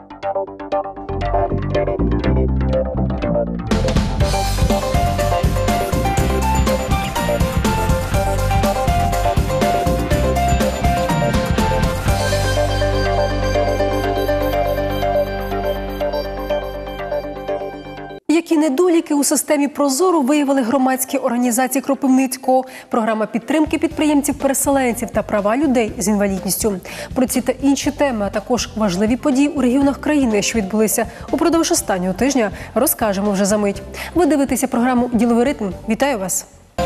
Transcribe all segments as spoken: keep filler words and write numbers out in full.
Які недоліки у системі «Прозоро» виявили громадські організації Кропивницького, програма підтримки підприємців-переселенців та права людей з інвалідністю. Про ці та інші теми, а також важливі події у регіонах країни, що відбулися упродовж останнього тижня, розкажемо вже за мить. Ви дивитеся програму «Діловий ритм». Вітаю вас!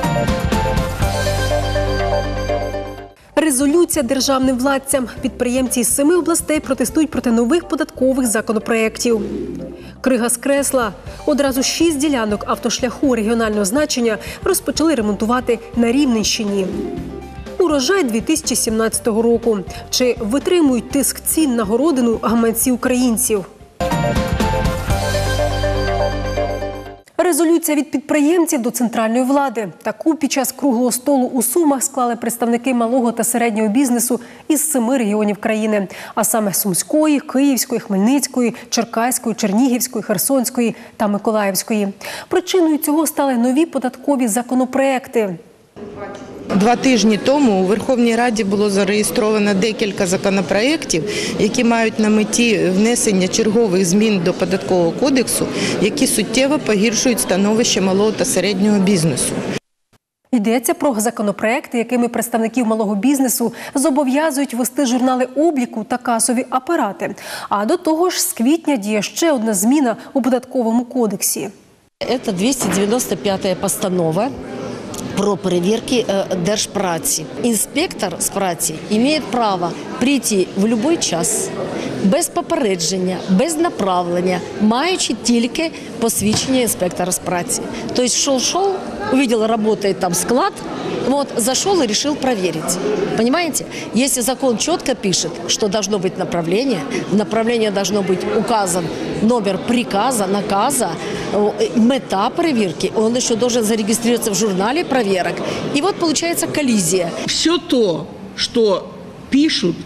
Резолюція державним владцям. Підприємці із семи областей протестують проти нових податкових законопроєктів. Крига з кресла. Одразу шість ділянок автошляху регіонального значення розпочали ремонтувати на Рівненщині. Урожай дві тисячі сімнадцятого року. Чи витримують тиск цін на городину гаманці українців? Резолюція від підприємців до центральної влади. Таку під час круглого столу у Сумах склали представники малого та середнього бізнесу із семи регіонів країни. А саме Сумської, Київської, Хмельницької, Черкаської, Чернігівської, Херсонської та Миколаївської. Причиною цього стали нові податкові законопроекти. Два тижні тому у Верховній Раді було зареєстровано декілька законопроєктів, які мають на меті внесення чергових змін до Податкового кодексу, які суттєво погіршують становище малого та середнього бізнесу. Йдеться про законопроекти, якими представників малого бізнесу зобов'язують вести журнали обліку та касові апарати. А до того ж, з квітня діє ще одна зміна у Податковому кодексі. Це двісті дев'яносто п'ята постанова про перевірки держпраці. Інспектор з праці має право прийти в будь-який час, без попередження, без направлення, маючи тільки посвідчення інспектора з праці. Тобто, йшов-йшов, увидел, работает там склад, вот, зашел и решил проверить. Понимаете? Если закон четко пишет, что должно быть направление, в направлении должно быть указан номер приказа, наказа, мета проверки, он еще должен зарегистрироваться в журнале проверок. И вот получается коллизия. Все то, что пишут,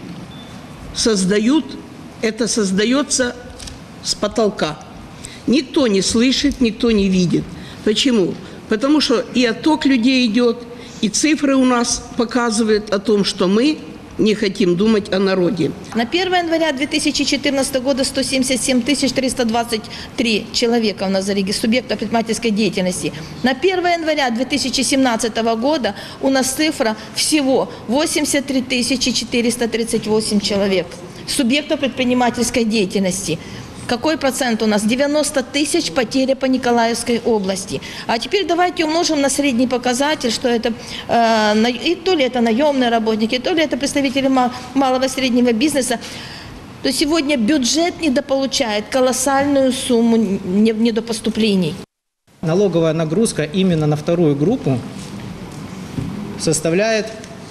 создают, это создается с потолка. Никто не слышит, никто не видит. Почему? Потому что и отток людей идет, и цифры у нас показывают о том, что мы не хотим думать о народе. На первое января две тысячи четырнадцатого года сто семьдесят семь тысяч триста двадцать три человека у нас зарегистрировано, субъектов предпринимательской деятельности. На первое января две тысячи семнадцатого года у нас цифра всего восемьдесят три тысячи четыреста тридцать восемь человек, субъектов предпринимательской деятельности. Какой процент у нас? девяносто тысяч потеря по Николаевской области. А теперь давайте умножим на средний показатель, что это, э, и то ли это наемные работники, то ли это представители малого и среднего бизнеса. То сегодня бюджет недополучает колоссальную сумму недопоступлений. Налоговая нагрузка именно на вторую группу составляет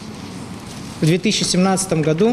в две тысячи семнадцатом году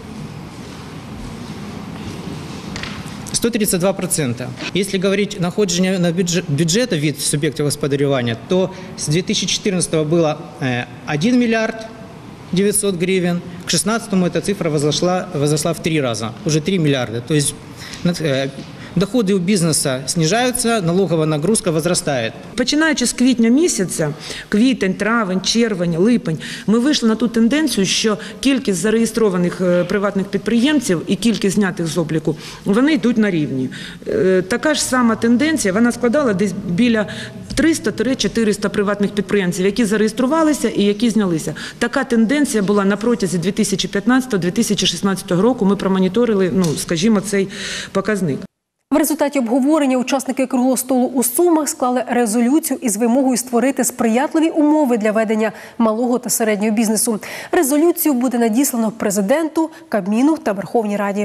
сто тридцать два процента. Если говорить о находжении на бюджет, бюджета вид субъектов господарювания, то с две тысячи четырнадцатого было один миллиард девятьсот гривен, к две тысячи шестнадцатому эта цифра возросла, возросла в три раза, уже три миллиарда. То есть доходи у бізнесу знижаються, налогова нагрузка возростає. Починаючи з квітня місяця, квітень, травень, червень, липень, ми вийшли на ту тенденцію, що кількість зареєстрованих приватних підприємців і кількість знятих з обліку, вони йдуть на рівні. Така ж сама тенденція, вона складала десь біля триста - чотириста приватних підприємців, які зареєструвалися і які знялися. Така тенденція була на протязі дві тисячі п'ятнадцятого - дві тисячі шістнадцятого року. Ми промоніторили, ну, скажімо, цей показник. В результаті обговорення учасники круглого столу у Сумах склали резолюцію із вимогою створити сприятливі умови для ведення малого та середнього бізнесу. Резолюцію буде надіслано президенту, Кабміну та Верховній Раді.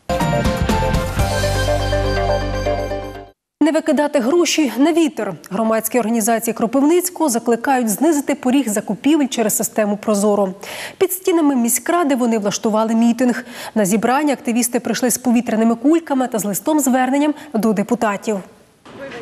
Не викидати гроші на вітер. Громадські організації Кропивницького закликають знизити поріг закупівель через систему «Прозоро». Під стінами міськради вони влаштували мітинг. На зібрання активісти прийшли з повітряними кульками та з листом-зверненням до депутатів.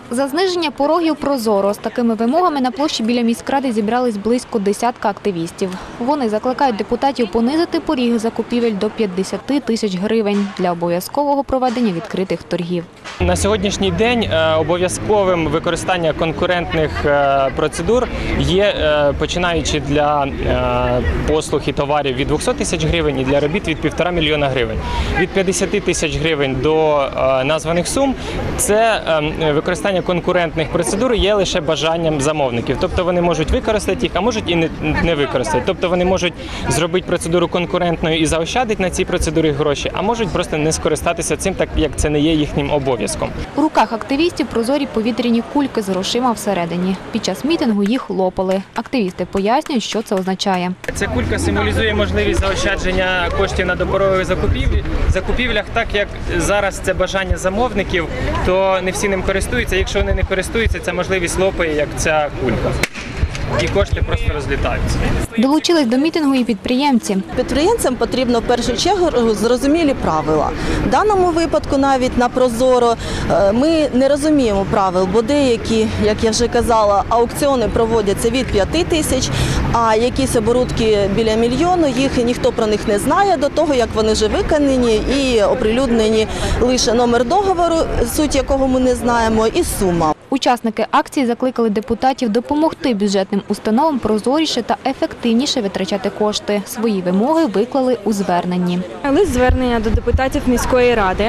За зниження порогів «Прозоро» з такими вимогами на площі біля міськради зібрались близько десятка активістів. Вони закликають депутатів понизити поріг закупівель до п'ятдесят тисяч гривень для обов'язкового проведення відкритих торгів. На сьогоднішній день обов'язковим використання конкурентних процедур є, починаючи для послуг і товарів від двохсот тисяч гривень і для робіт від півтора мільйона гривень. Від п'ятдесят тисяч гривень до названих сум – це використання конкурентних процедур є лише бажанням замовників. Тобто вони можуть використати їх, а можуть і не, не використати. Тобто вони можуть зробити процедуру конкурентною і заощадити на цій процедурі гроші, а можуть просто не скористатися цим, так як це не є їхнім обов'язком. У руках активістів прозорі повітряні кульки з грошима всередині. Під час мітингу їх лопали. Активісти пояснюють, що це означає. Ця кулька символізує можливість заощадження коштів на допорогових закупівлях, так як зараз це бажання замовників, то не всі ним користуються. Якщо вони не користуються, ця можливість лопає, як ця кулька. І кошти просто розлітаються. Долучились до мітингу і підприємці. Підприємцям потрібно в першу чергу зрозумілі правила. В даному випадку навіть на «Прозоро» ми не розуміємо правил, бо деякі, як я вже казала, аукціони проводяться від п'яти тисяч, а якісь оборудки біля мільйону, їх ніхто про них не знає до того, як вони вже виконані і оприлюднені лише номер договору, суть якого ми не знаємо, і сума. Учасники акції закликали депутатів допомогти бюджетним установам прозоріше та ефективніше витрачати кошти. Свої вимоги виклали у зверненні. Лист звернення до депутатів міської ради.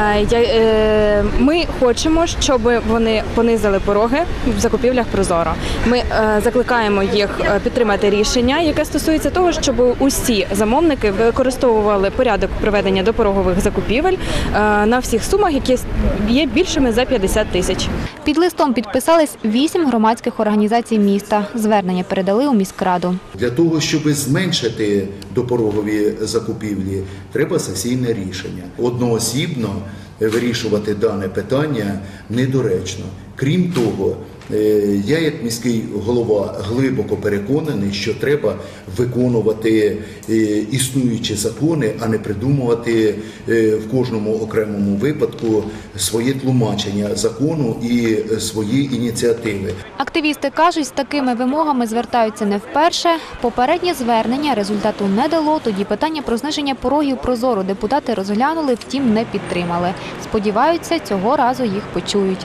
Ми хочемо, щоб вони понизили пороги в закупівлях «Прозоро». Ми закликаємо їх підтримати рішення, яке стосується того, щоб усі замовники використовували порядок проведення допорогових закупівель на всіх сумах, які є більшими за п'ятдесят тисяч. Під листом підписались вісім громадських організацій міста. Звернення передали у міськраду. Для того, щоб зменшити допорогові закупівлі, треба сесійне рішення. Одноосібно вирішувати дане питання недоречно. Крім того, я як міський голова глибоко переконаний, що треба виконувати існуючі закони, а не придумувати в кожному окремому випадку своє тлумачення закону і свої ініціативи. Активісти кажуть, з такими вимогами звертаються не вперше. Попереднє звернення результату не дало, тоді питання про зниження порогів «Прозоро» депутати розглянули, втім не підтримали. Сподіваються, цього разу їх почують.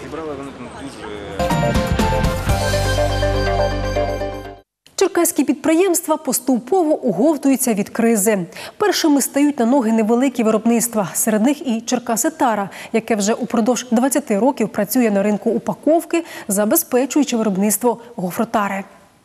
Черкаські підприємства поступово оговтуються від кризи. Першими стають на ноги невеликі виробництва. Серед них і «Черкаситара», яке вже упродовж двадцяти років працює на ринку упаковки, забезпечуючи виробництво гофротари.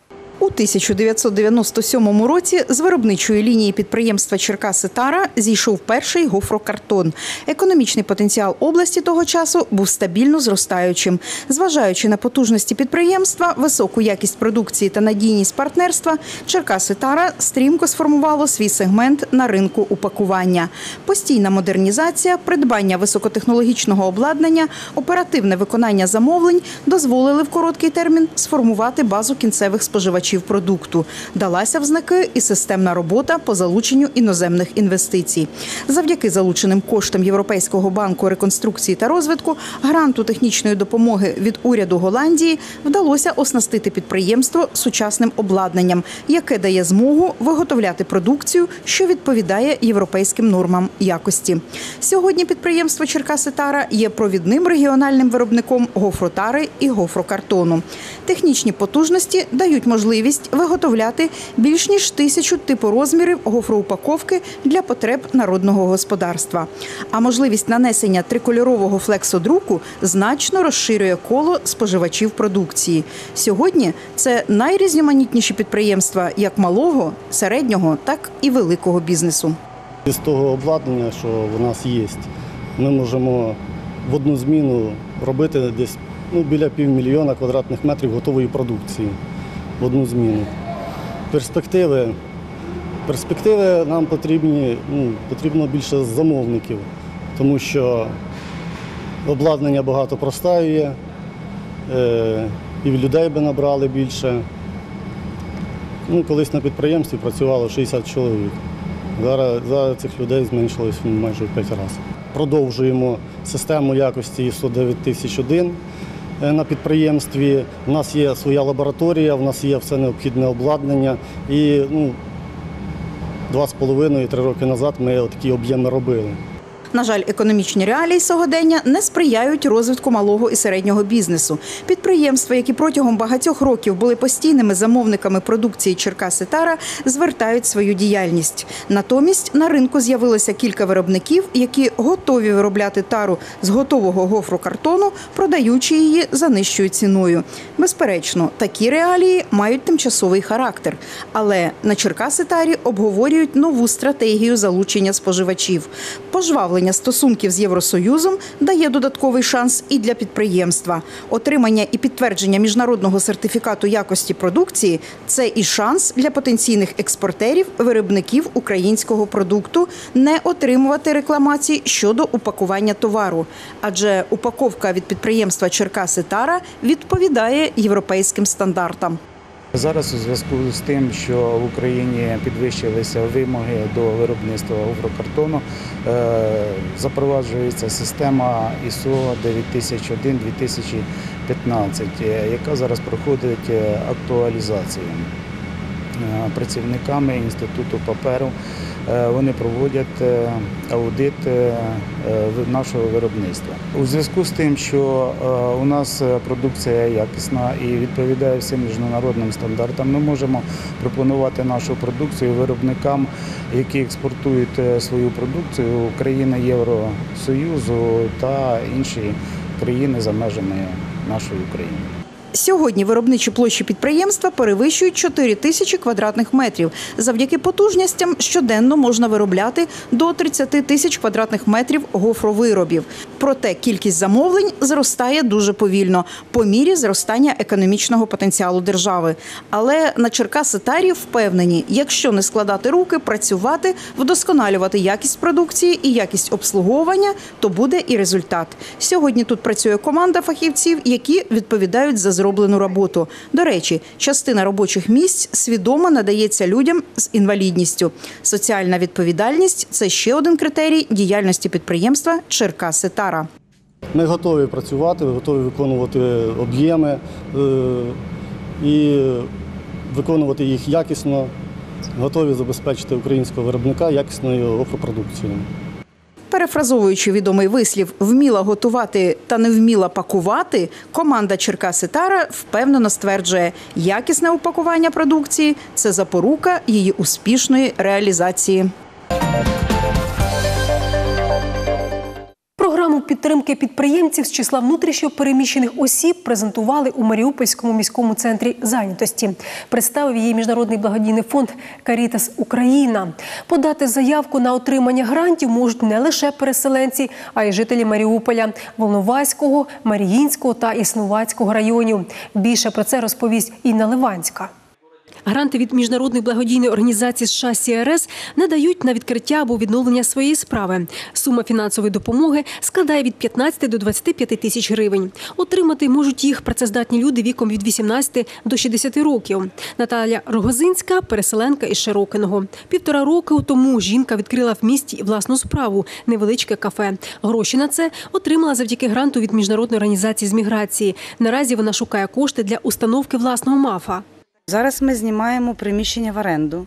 У тисяча дев'ятсот дев'яносто сьомому році з виробничої лінії підприємства «Черкаситара» зійшов перший гофрокартон. Економічний потенціал області того часу був стабільно зростаючим. Зважаючи на потужності підприємства, високу якість продукції та надійність партнерства, «Черкаситара» стрімко сформувало свій сегмент на ринку упакування. Постійна модернізація, придбання високотехнологічного обладнання, оперативне виконання замовлень дозволили в короткий термін сформувати базу кінцевих споживачів продукту. Далася в знаки і системна робота по залученню іноземних інвестицій. Завдяки залученим коштам Європейського банку реконструкції та розвитку, гранту технічної допомоги від уряду Голландії вдалося оснастити підприємство сучасним обладнанням, яке дає змогу виготовляти продукцію, що відповідає європейським нормам якості. Сьогодні підприємство «Черкаситара» є провідним регіональним виробником гофротари і гофрокартону. Технічні потужності дають можливість виготовляти більш ніж тисячу типорозмірів гофроупаковки для потреб народного господарства. А можливість нанесення трикольорового флексодруку значно розширює коло споживачів продукції. Сьогодні це найрізноманітніші підприємства як малого, середнього, так і великого бізнесу. З того обладнання, що у нас є, ми можемо в одну зміну робити десь ну, біля півмільйона квадратних метрів готової продукції в одну зміну. Перспективи, перспективи нам потрібні, ну, потрібно більше замовників, тому що обладнання багато простаює, е, і людей би набрали більше. Ну, колись на підприємстві працювало шістдесят чоловік. Зараз, зараз цих людей зменшилось майже в п'ять разів. Продовжуємо систему якості ай ес о дев'ять тисяч один. на підприємстві. У нас є своя лабораторія, у нас є все необхідне обладнання. І ну, два з половиною, три роки назад ми такі об'єми робили. На жаль, економічні реалії сьогодення не сприяють розвитку малого і середнього бізнесу. Підприємства, які протягом багатьох років були постійними замовниками продукції Черкаси Тара, звертають свою діяльність. Натомість на ринку з'явилося кілька виробників, які готові виробляти тару з готового гофрокартону, продаючи її за нижчою ціною. Безперечно, такі реалії мають тимчасовий характер. Але на Черкаси Тарі обговорюють нову стратегію залучення споживачів. Пожвавлення стосунків з Євросоюзом дає додатковий шанс і для підприємства. Отримання і підтвердження міжнародного сертифікату якості продукції – це і шанс для потенційних експортерів, виробників українського продукту не отримувати рекламацій щодо упакування товару. Адже упаковка від підприємства Черкаси Тара відповідає європейським стандартам. Зараз у зв'язку з тим, що в Україні підвищилися вимоги до виробництва гофрокартону, запроваджується система ай ес о дев'ять тисяч один дві тисячі п'ятнадцять, яка зараз проходить актуалізацію. Працівниками Інституту паперу вони проводять аудит нашого виробництва. У зв'язку з тим, що у нас продукція якісна і відповідає всім міжнародним стандартам, ми можемо пропонувати нашу продукцію виробникам, які експортують свою продукцію у країни Євросоюзу та інші країни за межами нашої України. Сьогодні виробничі площі підприємства перевищують чотири тисячі квадратних метрів. Завдяки потужностям щоденно можна виробляти до тридцять тисяч квадратних метрів гофровиробів. Проте кількість замовлень зростає дуже повільно по мірі зростання економічного потенціалу держави. Але на Черкаси Тарі впевнені, якщо не складати руки, працювати, вдосконалювати якість продукції і якість обслуговування, то буде і результат. Сьогодні тут працює команда фахівців, які відповідають за зроблену роботу. До речі, частина робочих місць свідомо надається людям з інвалідністю. Соціальна відповідальність – це ще один критерій діяльності підприємства Черкаси Тара. Ми готові працювати, готові виконувати об'єми і виконувати їх якісно, готові забезпечити українського виробника якісною гофропродукцією. Перефразовуючи відомий вислів «вміла готувати та не вміла пакувати», команда Черкаси Тара впевнено стверджує, якісне упакування продукції – це запорука її успішної реалізації. Програму підтримки підприємців з числа внутрішньо переміщених осіб презентували у Маріупольському міському центрі зайнятості. Представив її міжнародний благодійний фонд «Карітас Україна». Подати заявку на отримання грантів можуть не лише переселенці, а й жителі Маріуполя, Волноваського, Маріїнського та Існувацького районів. Більше про це розповість Інна Ливанська. Гранти від міжнародної благодійної організації США Сі Ар Ес надають на відкриття або відновлення своєї справи. Сума фінансової допомоги складає від п'ятнадцяти до двадцяти п'яти тисяч гривень. Отримати можуть їх працездатні люди віком від вісімнадцяти до шістдесяти років. Наталя Рогозинська – переселенка із Широкиного. Півтора року тому жінка відкрила в місті власну справу – невеличке кафе. Гроші на це отримала завдяки гранту від міжнародної організації з міграції. Наразі вона шукає кошти для установки власного МАФа. Зараз ми знімаємо приміщення в оренду,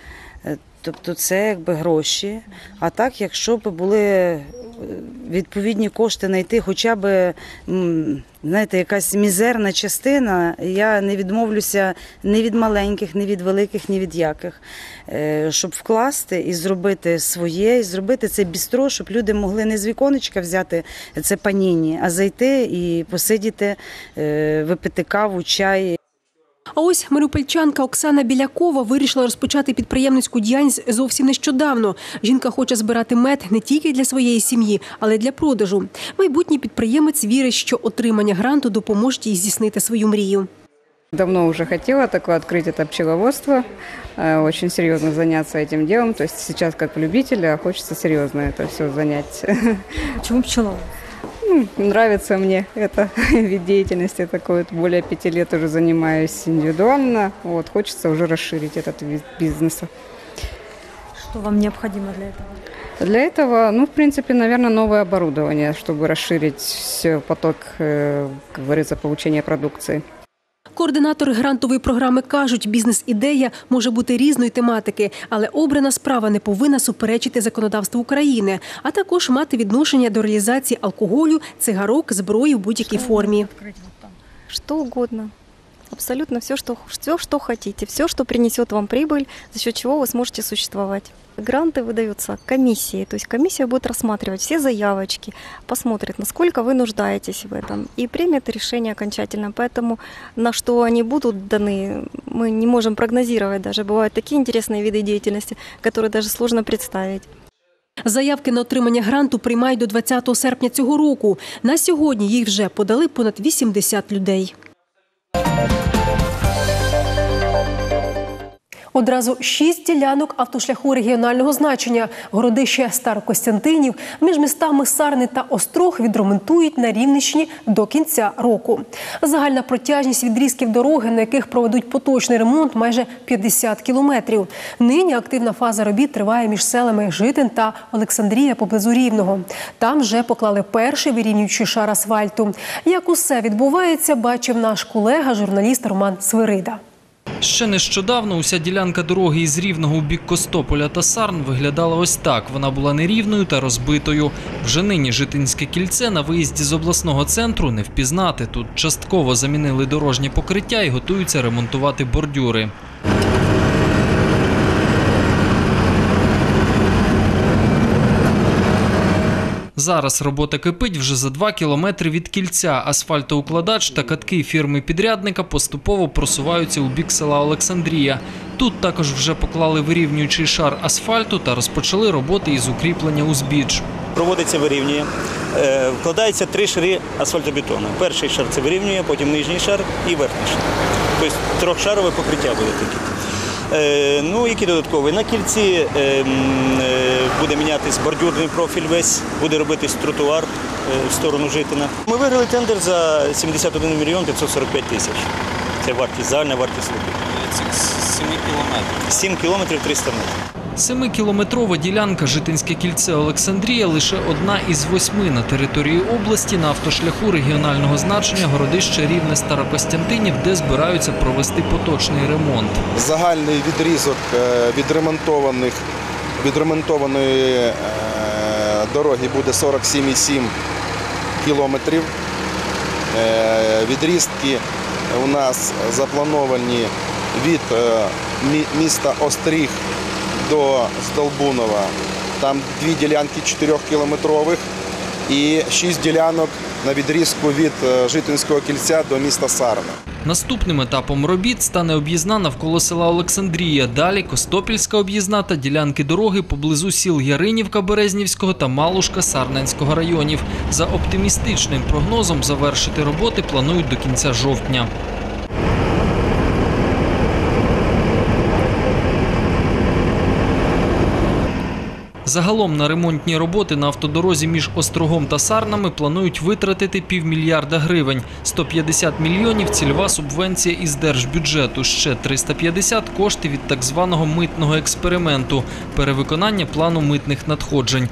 тобто це якби гроші. А так, якщо б були відповідні кошти знайти хоча б, знаєте, якась мізерна частина, я не відмовлюся ні від маленьких, ні від великих, ні від яких, щоб вкласти і зробити своє, і зробити це бістро, щоб люди могли не з віконечка взяти це паніні, а зайти і посидіти, випити каву, чай. А ось маріупольчанка Оксана Білякова вирішила розпочати підприємницьку діяльність зовсім нещодавно. Жінка хоче збирати мед не тільки для своєї сім'ї, але й для продажу. Майбутній підприємець вірить, що отримання гранту допоможе їй здійснити свою мрію. Давно уже хотела такое открыть это пчеловодство, очень серьезно заняться этим делом. То есть сейчас как любитель, а хочется серьезно это все занять. Почему пчеловод? Ну, нравится мне это вид деятельности такой. Вот более пяти лет уже занимаюсь индивидуально. Вот, хочется уже расширить этот вид бизнеса. Что вам необходимо для этого? Для этого, ну, в принципе, наверное, новое оборудование, чтобы расширить поток, как говорится, получения продукции. Координатори грантової програми кажуть, бізнес-ідея може бути різної тематики, але обрана справа не повинна суперечити законодавству України, а також мати відношення до реалізації алкоголю, цигарок, зброї в будь-якій формі. Что угодно. Абсолютно все что, все, что хотите. Все, что принесет вам прибыль, за счет чего вы сможете существовать. Гранты выдаются комиссией. То есть комиссия будет рассматривать все заявочки, посмотрит, насколько вы нуждаетесь в этом и примет решение окончательно. Поэтому на что они будут даны, мы не можем прогнозировать даже. Бывают такие интересные виды деятельности, которые даже сложно представить. Заявки на отримання гранту приймають до двадцятого серпня цього року. На сьогодні їх вже подали понад вісімдесят людей. Одразу шість ділянок автошляху регіонального значення городище Старокостянтинів між містами Сарни та Острог відремонтують на Рівненщині до кінця року. Загальна протяжність відрізків дороги, на яких проведуть поточний ремонт, майже п'ятдесят кілометрів. Нині активна фаза робіт триває між селами Житин та Олександрія поблизу Рівного. Там вже поклали перший вирівнюючий шар асфальту. Як усе відбувається, бачив наш колега, журналіст Роман Свирида. Ще нещодавно уся ділянка дороги із Рівного у бік Костополя та Сарн виглядала ось так. Вона була нерівною та розбитою. Вже нині Житинське кільце на виїзді з обласного центру не впізнати. Тут частково замінили дорожнє покриття і готуються ремонтувати бордюри. Зараз робота кипить вже за два кілометри від кільця. Асфальтоукладач та катки фірми-підрядника поступово просуваються у бік села Олександрія. Тут також вже поклали вирівнюючий шар асфальту та розпочали роботи із укріплення узбіч. Проводиться вирівнює, вкладається три шари асфальтобетону. Перший шар це вирівнює, потім нижній шар і верхній шар. Тобто трьохшарове покриття буде таке. Ну, які додаткові? На кільці буде мінятись бордюрний профіль весь, буде робитись тротуар в сторону Житина. Ми виграли тендер за сімдесят один мільйон п'ятсот сорок п'ять тисяч. Це вартість, загальна вартість робіт. сім кілометрів. сім кілометрів триста метрів. Семикілометрова ділянка Житинське кільце Олександрія лише одна із восьми на території області на автошляху регіонального значення городище Рівне Старокостянтинів, де збираються провести поточний ремонт. Загальний відрізок відремонтованих, відремонтованої дороги буде сорок сім цілих сім кілометрів. Відрізки у нас заплановані від міста Остріг до Здолбунова. Там дві ділянки чотирьохкілометрових і шість ділянок на відрізку від Житинського кільця до міста Сарна. Наступним етапом робіт стане об'їзна навколо села Олександрія. Далі Костопільська об'їзна та ділянки дороги поблизу сіл Яринівка Березнівського та Малушка Сарненського районів. За оптимістичним прогнозом завершити роботи планують до кінця жовтня. Загалом на ремонтні роботи на автодорозі між Острогом та Сарнами планують витратити півмільярда гривень. сто п'ятдесят мільйонів – цільова субвенція із держбюджету, ще триста п'ятдесят – кошти від так званого митного експерименту – перевиконання плану митних надходжень.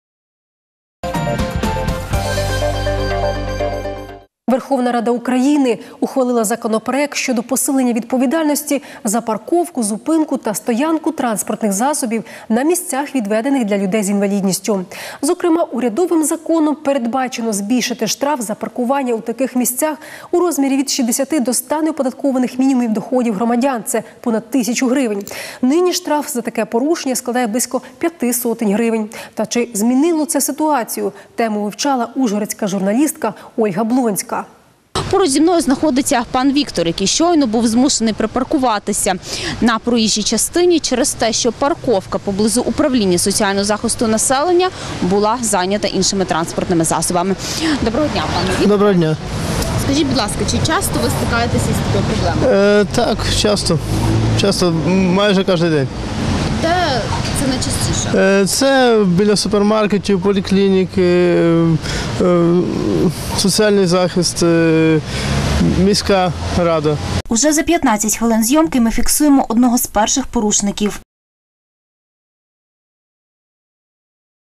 Верховна Рада України ухвалила законопроект щодо посилення відповідальності за парковку, зупинку та стоянку транспортних засобів на місцях, відведених для людей з інвалідністю. Зокрема, урядовим законом передбачено збільшити штраф за паркування у таких місцях у розмірі від шістдесяти до ста неоподаткованих мінімумів доходів громадян – це понад тисячу гривень. Нині штраф за таке порушення складає близько п'яти сотень гривень. Та чи змінило це ситуацію? Тему вивчала ужгородська журналістка Ольга Блонська. Поруч зі мною знаходиться пан Віктор, який щойно був змушений припаркуватися на проїжджій частині через те, що парковка поблизу управління соціального захисту населення була зайнята іншими транспортними засобами. Доброго дня, пане Віктор. Доброго дня. Скажіть, будь ласка, чи часто ви стикаєтеся з такою проблемою? Е, так, часто. Часто, майже кожен день. Де це найчастіше? Е, це біля супермаркетів, поліклініки, е, е, соціальний захист, е, міська рада. Уже за п'ятнадцять хвилин зйомки ми фіксуємо одного з перших порушників.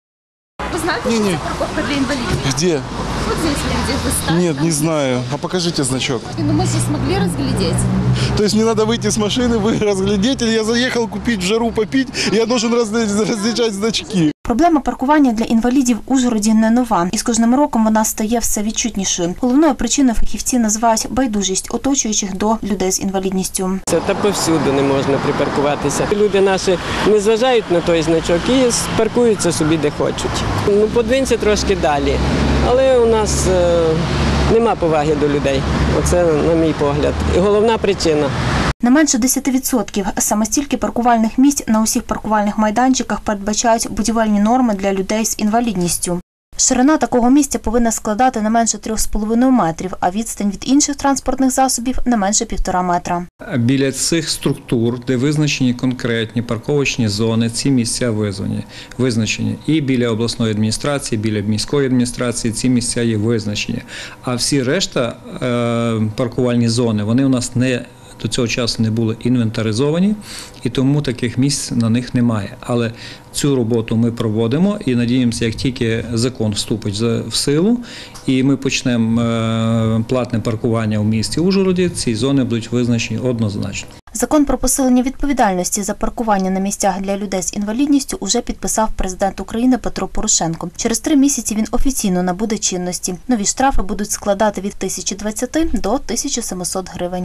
знаете, Не, что не. это парковка для инвалидов? Где? Вот здесь вот, где вы ставите. Нет, не знаю. А покажите значок. Ну, мы же смогли разглядеть. То есть мне надо выйти с машины, вы разглядеть, или я заехал купить в жару попить, и я должен разли- различать значки. Проблема паркування для інвалідів в Ужгороді не нова. І з кожним роком вона стає все відчутнішою. Головною причиною фахівці називають байдужість оточуючих до людей з інвалідністю. Це та повсюди не можна припаркуватися. Люди наші не зважають на той значок і паркуються собі де хочуть. Ну, подвинься трошки далі. Але у нас е, нема поваги до людей. Оце, на мій погляд. І головна причина. Не менше десять відсотків. Саме стільки паркувальних місць на усіх паркувальних майданчиках передбачають будівельні норми для людей з інвалідністю. Ширина такого місця повинна складати не менше трьох з половиною метрів, а відстань від інших транспортних засобів не менше півтора метра. Біля цих структур, де визначені конкретні парковочні зони, ці місця визначені. визначені. І біля обласної адміністрації, біля міської адміністрації ці місця є визначені. А всі решта е, паркувальні зони, вони у нас не до цього часу не були інвентаризовані, і тому таких місць на них немає. Але цю роботу ми проводимо і надіємося, як тільки закон вступить в силу, і ми почнемо платне паркування в місті Ужгороді, ці зони будуть визначені однозначно. Закон про посилення відповідальності за паркування на місцях для людей з інвалідністю уже підписав президент України Петро Порошенко. Через три місяці він офіційно набуде чинності. Нові штрафи будуть складати від тисячі двадцяти до тисячі сімсот гривень.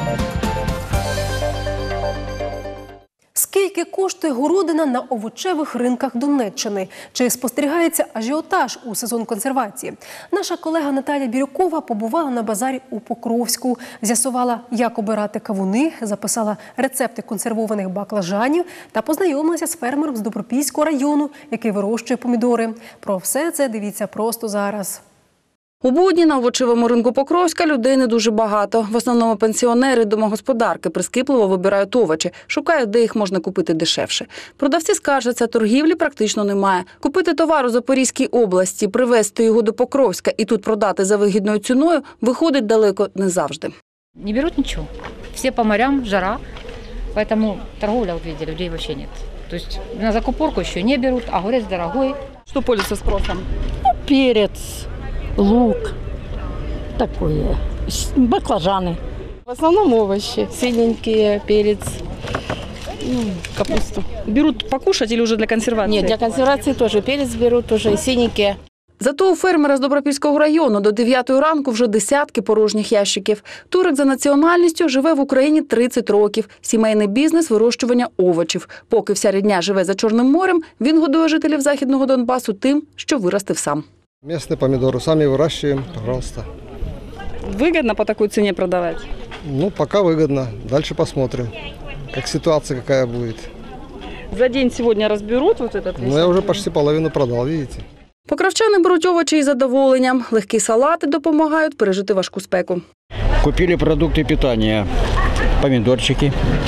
Скільки коштує городина на овочевих ринках Донеччини? Чи спостерігається ажіотаж у сезон консервації? Наша колега Наталя Бірюкова побувала на базарі у Покровську, з'ясувала, як обирати кавуни, записала рецепти консервованих баклажанів та познайомилася з фермером з Добропільського району, який вирощує помідори. Про все це дивіться просто зараз. У будні на овочевому ринку Покровська людей не дуже багато. В основному пенсіонери, домогосподарки прискіпливо вибирають овочі, шукають, де їх можна купити дешевше. Продавці скаржаться, торгівлі практично немає. Купити товар у Запорізькій області, привезти його до Покровська і тут продати за вигідною ціною виходить далеко не завжди. Не берут ничего. Все по морям, жара. Поэтому торговля, вот видите, людей вообще нет. То есть на закупорку еще не берут, а говорят, дорогой. Что пользуется спросом? Ну, перец, лук, такое, баклажаны. В основном овощи, синенькие, перец, ну, капусту. Берут покушать или уже для консервации? Нет, для консервации тоже перец берут, тоже и синенькие. Зато у фермера з Добропільського району до дев'ятої ранку вже десятки порожніх ящиків. Турик за національністю живе в Україні тридцять років. Сімейний бізнес – вирощування овочів. Поки вся рідня живе за Чорним морем, він годує жителів Західного Донбасу тим, що виростив сам. Местные помидоры сами выращиваем, пожалуйста. Выгодно по такой цене продавать? Ну, пока выгодно. Дальше посмотрим, как ситуация какая будет. За день сегодня разберут вот этот? Ну, я уже почти половину продал, видите. Покровчани беруть овочі із задоволенням. Легкі салати допомагають пережити важку спеку. Купили продукты питания. Помидорчики,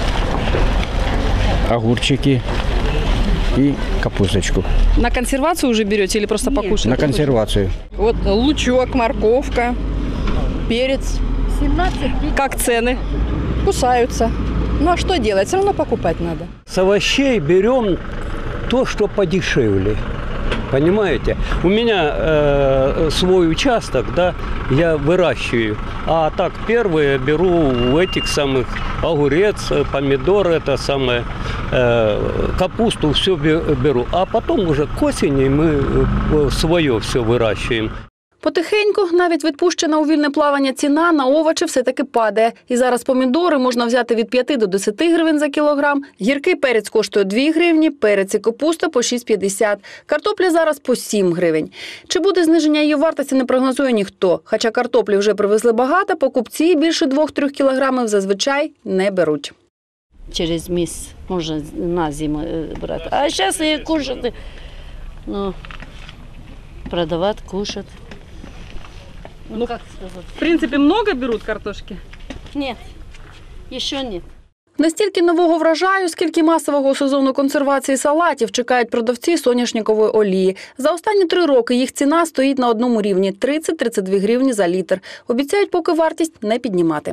огурчики и капусточку. На консервацию уже берете или просто покушать? На консервацию. Вот лучок, морковка, перец. семнадцать. Как цены? Кусаются. Ну а что делать? Все равно покупать надо. С овощей берем то, что подешевле. Понимаете? У меня э, свой участок, да, я выращиваю. А так первые беру у этих самых огурец, помидор, это самое, э, капусту, все беру. А потом уже к осени мы свое все выращиваем. Потихеньку, навіть відпущена у вільне плавання ціна на овочі все-таки падає. І зараз помідори можна взяти від п'яти до десяти гривень за кілограм. Гіркий перець коштує дві гривні, перець і капуста по шість п'ятдесят. Картопля зараз по сім гривень. Чи буде зниження її вартості, не прогнозує ніхто. Хоча картоплі вже привезли багато, покупці більше двох-трьох кілограмів зазвичай не беруть. Через місяць можна на зиму брати. А зараз її кушати, ну, продавати, кушати. Ну, как сказать? В принципе, много берут картошки? Нет, еще нет. Настільки нового врожаю, скільки масового сезону консервації салатів чекають продавці соняшникової олії. За останні три роки їх ціна стоїть на одному рівні – тридцять - тридцять дві гривні за літр. Обіцяють поки вартість не піднімати.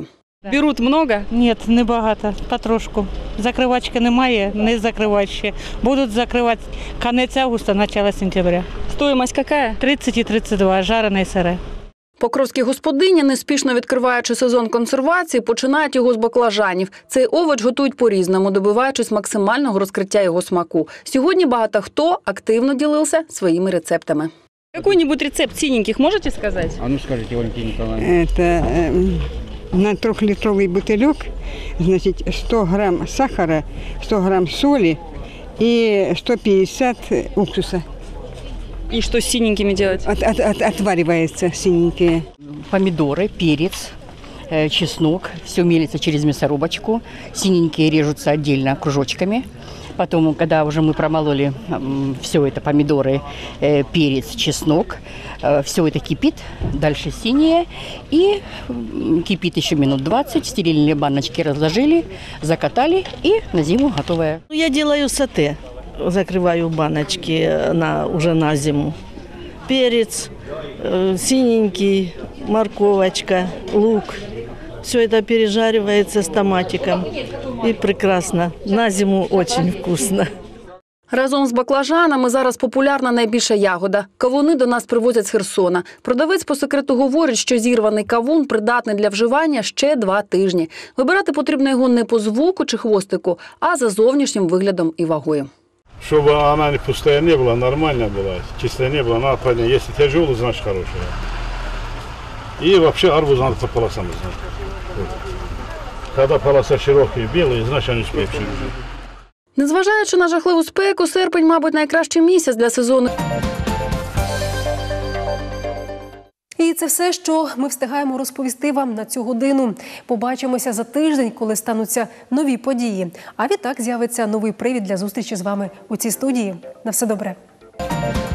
Беруть много? Ні, не багато, потрошку. Закривачки немає, не закривають ще. Будуть закривати кінець августа, почало сентября. Стоїмость яка? тридцять і тридцять два, жарене і сире. Покровські господині, неспішно відкриваючи сезон консервації, починають його з баклажанів. Цей овоч готують по-різному, добиваючись максимального розкриття його смаку. Сьогодні багато хто активно ділився своїми рецептами. Какой-нибудь рецепт синеньких можете сказати? А ну скажите, Валентина Николаевна. Это э, на трехлитровый бутылек, значит, сто грамм сахара, сто грамм соли и сто пятьдесят уксуса. И что с синенькими делать? От, от, от, отваривается синенькие. Помидоры, перец, э, чеснок. Все мелится через мясорубочку. Синенькие режутся отдельно кружочками. Потом, когда уже мы промололи э, все это, помидоры, э, перец, чеснок, э, все это кипит. Дальше синее. И э, кипит еще минут двадцать. Стерильные баночки разложили, закатали. И на зиму готовое. Я делаю сате. Закрываю баночки на, уже на зиму. Перец, э, синенький, морковочка, лук. Все это пережаривается с томатиком. И прекрасно. На зиму очень вкусно. Разом з баклажанами зараз популярна найбільша ягода. Кавуни до нас привозять з Херсона. Продавець по секрету говорить, що зірваний кавун придатний для вживання ще два тижні. Вибирати потрібно його не по звуку чи хвостику, а за зовнішнім виглядом і вагою. Чтобы она не пустая не была, нормальная была, чистая не была, надо понять, если тяжелый, значит хорошая. И вообще арбуз надо по полосам знать. Когда полоса широкие, белые, значит они успевшие уже. Незважаючи на жахливу спеку, серпень, мабуть, найкращий місяць для сезону. І це все, що ми встигаємо розповісти вам на цю годину. Побачимося за тиждень, коли стануться нові події. А відтак з'явиться новий привід для зустрічі з вами у цій студії. На все добре.